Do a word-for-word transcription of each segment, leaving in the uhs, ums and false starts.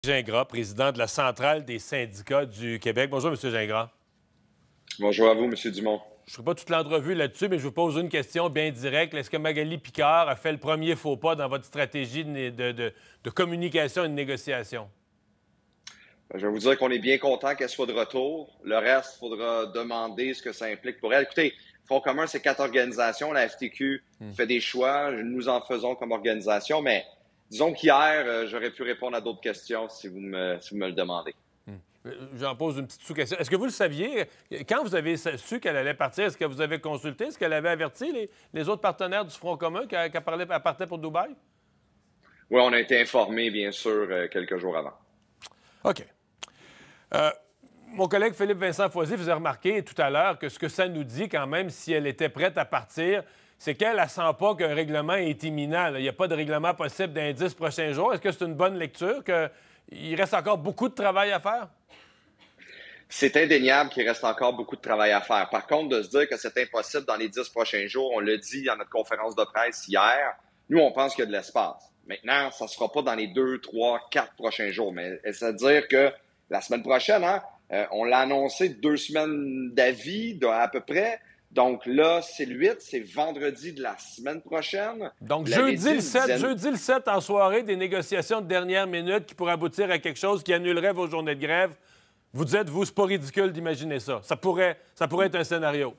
Gingras, président de la Centrale des syndicats du Québec. Bonjour, M. Gingras. Bonjour à vous, M. Dumont. Je ne ferai pas toute l'entrevue là-dessus, mais je vous pose une question bien directe. Est-ce que Magali Picard a fait le premier faux pas dans votre stratégie de, de, de, de communication et de négociation? Je vais vous dire qu'on est bien content qu'elle soit de retour. Le reste, il faudra demander ce que ça implique pour elle. Écoutez, Front commun, c'est quatre organisations. La F T Q hmm. fait des choix. Nous en faisons comme organisation, mais disons qu'hier, euh, j'aurais pu répondre à d'autres questions si vous me, si vous me le demandez. Hmm. J'en pose une petite sous-question. Est-ce que vous le saviez? Quand vous avez su qu'elle allait partir, est-ce que vous avez consulté? Est-ce qu'elle avait averti les, les autres partenaires du Front commun qu'elle qu partait pour Dubaï? Oui, on a été informés, bien sûr, euh, quelques jours avant. OK. Euh, mon collègue Philippe Vincent Foisy faisait remarquer tout à l'heure que ce que ça nous dit quand même, si elle était prête à partir, c'est qu'elle ne sent pas qu'un règlement est imminent. Il n'y a pas de règlement possible dans les dix prochains jours. Est-ce que c'est une bonne lecture, qu'il reste encore beaucoup de travail à faire? C'est indéniable qu'il reste encore beaucoup de travail à faire. Par contre, de se dire que c'est impossible dans les dix prochains jours, on l'a dit dans notre conférence de presse hier, nous, on pense qu'il y a de l'espace. Maintenant, ça ne sera pas dans les deux, trois, quatre prochains jours. Mais c'est-à-dire que la semaine prochaine, hein, euh, on l'a annoncé deux semaines d'avis à peu près. Donc là, c'est le huit, c'est vendredi de la semaine prochaine. Donc jeudi le sept, jeudi le sept en soirée, des négociations de dernière minute qui pourraient aboutir à quelque chose qui annulerait vos journées de grève. Vous dites, vous, c'est pas ridicule d'imaginer ça. Ça pourrait, ça pourrait être un scénario.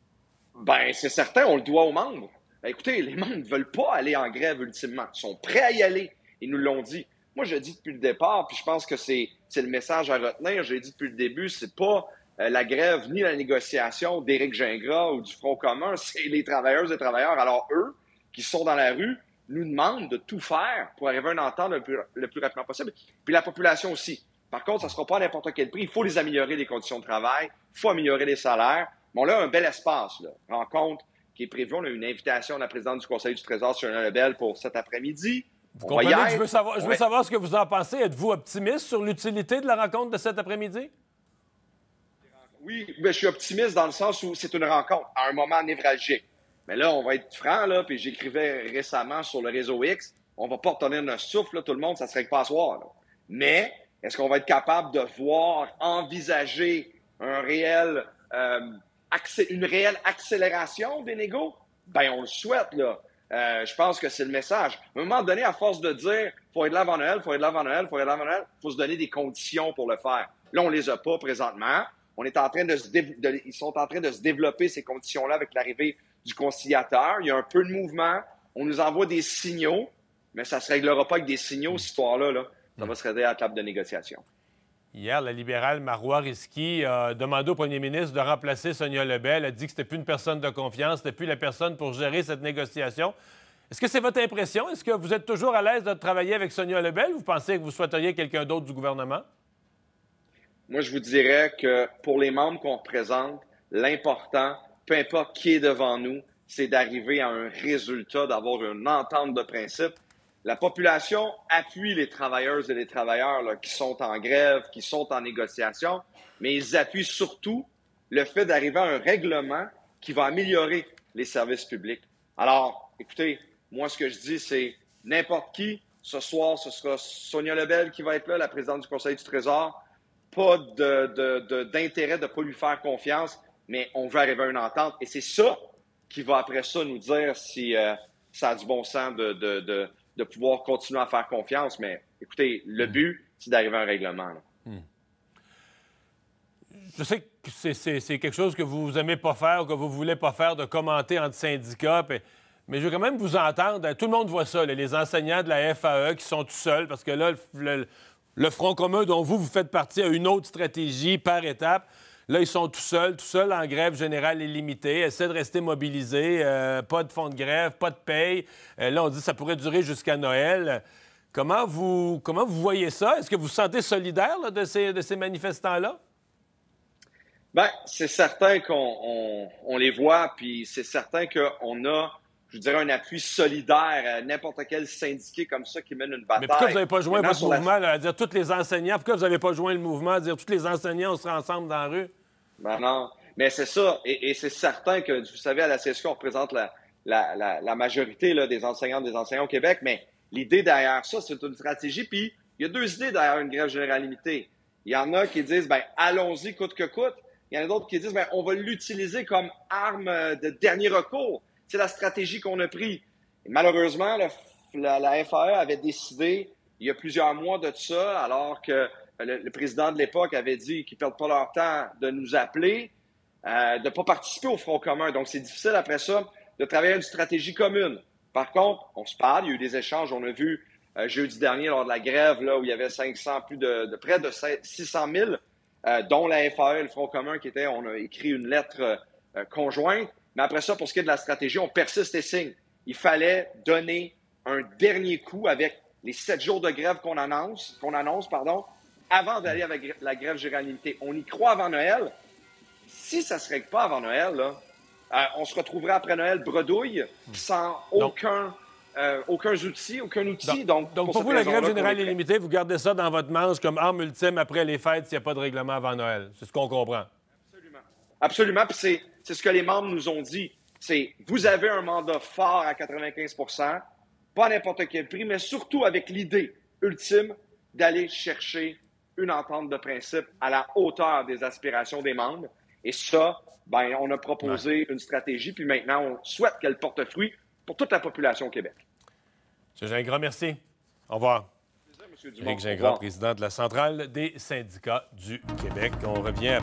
Bien, c'est certain, on le doit aux membres. Ben, écoutez, les membres ne veulent pas aller en grève ultimement. Ils sont prêts à y aller. Ils nous l'ont dit. Moi, je l'ai dit depuis le départ, puis je pense que c'est le message à retenir. Je l'ai dit depuis le début, c'est pas euh, la grève ni la négociation d'Éric Gingras ou du Front commun, c'est les travailleuses et travailleurs. Alors, eux, qui sont dans la rue, nous demandent de tout faire pour arriver à une entente le plus, le plus rapidement possible. Puis la population aussi. Par contre, ça ne sera pas à n'importe quel prix. Il faut les améliorer, les conditions de travail. Il faut améliorer les salaires. Mais on a un bel espace, là. Rencontre qui est prévue. On a une invitation de la présidente du Conseil du Trésor, Sonia Lebel, pour cet après-midi. Vous comprenez que je veux savoir, je veux savoir ce que vous en pensez. Êtes-vous optimiste sur l'utilité de la rencontre de cet après-midi? Oui, mais je suis optimiste dans le sens où c'est une rencontre à un moment névralgique. Mais là, on va être franc, là, puis j'écrivais récemment sur le réseau X, on va pas retenir notre souffle, là, tout le monde, ça serait que pas à soir. Là. Mais est-ce qu'on va être capable de voir, envisager un réel, euh, une réelle accélération des négos? Ben, on le souhaite, là. Euh, je pense que c'est le message. À un moment donné, à force de dire « faut être là avant Noël, faut être là avant Noël, faut être là avant Noël », il faut se donner des conditions pour le faire. Là, on les a pas présentement. On est en train de se de, ils sont en train de se développer ces conditions-là avec l'arrivée du conciliateur. Il y a un peu de mouvement. On nous envoie des signaux, mais ça ne se réglera pas avec des signaux, cette histoire-là. Là. Ça va se régler à la table de négociation. Hier, la libérale Marois Risky a demandé au premier ministre de remplacer Sonia Lebel. Elle a dit que c'était plus une personne de confiance, c'était plus la personne pour gérer cette négociation. Est-ce que c'est votre impression? Est-ce que vous êtes toujours à l'aise de travailler avec Sonia Lebel? Vous pensez que vous souhaiteriez quelqu'un d'autre du gouvernement? Moi, je vous dirais que pour les membres qu'on représente, l'important, peu importe qui est devant nous, c'est d'arriver à un résultat, d'avoir une entente de principe. La population appuie les travailleuses et les travailleurs là, qui sont en grève, qui sont en négociation, mais ils appuient surtout le fait d'arriver à un règlement qui va améliorer les services publics. Alors, écoutez, moi, ce que je dis, c'est n'importe qui. Ce soir, ce sera Sonia Lebel qui va être là, la présidente du Conseil du Trésor. Pas de, de, de, d'intérêt de ne pas lui faire confiance, mais on veut arriver à une entente. Et c'est ça qui va, après ça, nous dire si euh, ça a du bon sens de... de, de de pouvoir continuer à faire confiance. Mais écoutez, le but, c'est d'arriver à un règlement. Là. Hmm. Je sais que c'est quelque chose que vous n'aimez pas faire ou que vous ne voulez pas faire, de commenter entre syndicats, pis, mais je veux quand même vous entendre. Tout le monde voit ça, là, les enseignants de la F A E qui sont tout seuls, parce que là, le, le, le Front commun dont vous, vous faites partie a une autre stratégie par étape. Là, ils sont tout seuls, tout seuls en grève générale illimitée, essaient de rester mobilisés, euh, pas de fonds de grève, pas de paye. Euh, là, on dit que ça pourrait durer jusqu'à Noël. Comment vous, comment vous voyez ça? Est-ce que vous vous sentez solidaire là, de ces, de ces manifestants-là? Bien, c'est certain qu'on on, on les voit, puis c'est certain qu'on a, je dirais, un appui solidaire à n'importe quel syndiqué comme ça qui mène une bataille. Mais pourquoi vous n'avez pas joint votre mouvement, la... là, à dire tous les enseignants? Pourquoi vous n'avez pas joint le mouvement, à dire tous les enseignants, on sera ensemble dans la rue? Ben non, mais c'est ça. Et, et c'est certain que, vous savez, à la C S Q, on représente la, la, la, la majorité là, des enseignants des enseignants au Québec, mais l'idée derrière ça, c'est une stratégie, puis Il y a deux idées derrière une grève générale limitée. Il y en a qui disent, ben allons-y coûte que coûte. Il y en a d'autres qui disent, ben on va l'utiliser comme arme de dernier recours. C'est la stratégie qu'on a prise. Et malheureusement, le, la, la F A E avait décidé, il y a plusieurs mois de ça, alors que le, le président de l'époque avait dit qu'ils ne perdent pas leur temps de nous appeler, euh, de ne pas participer au Front commun. Donc, c'est difficile après ça de travailler une stratégie commune. Par contre, on se parle, il y a eu des échanges, on a vu euh, jeudi dernier lors de la grève, là, où il y avait cinq cents, plus de, de près de six cent mille, euh, dont la F A E et le Front commun qui étaient, on a écrit une lettre euh, conjointe. Mais après ça, pour ce qui est de la stratégie, on persiste et signe. Il fallait donner un dernier coup avec les sept jours de grève qu'on annonce, qu'on annonce, pardon, avant d'aller avec la grève générale limitée. On y croit avant Noël. Si ça ne se règle pas avant Noël, là, euh, on se retrouverait après Noël bredouille, sans aucun, euh, aucun outil, aucun outil. Donc, donc, donc pour, pour vous, la grève générale illimitée, vous gardez ça dans votre manche comme arme ultime après les fêtes s'il n'y a pas de règlement avant Noël. C'est ce qu'on comprend. Absolument. Absolument. Puis c'est, c'est ce que les membres nous ont dit. C'est, vous avez un mandat fort à quatre-vingt-quinze pour cent, pas à n'importe quel prix, mais surtout avec l'idée ultime d'aller chercher une entente de principe à la hauteur des aspirations des membres. Et ça, ben, on a proposé ouais. une stratégie, puis maintenant, on souhaite qu'elle porte fruit pour toute la population au Québec. M. Gingras, merci. Au revoir. Éric Gingras, président de la Centrale des syndicats du Québec. On revient à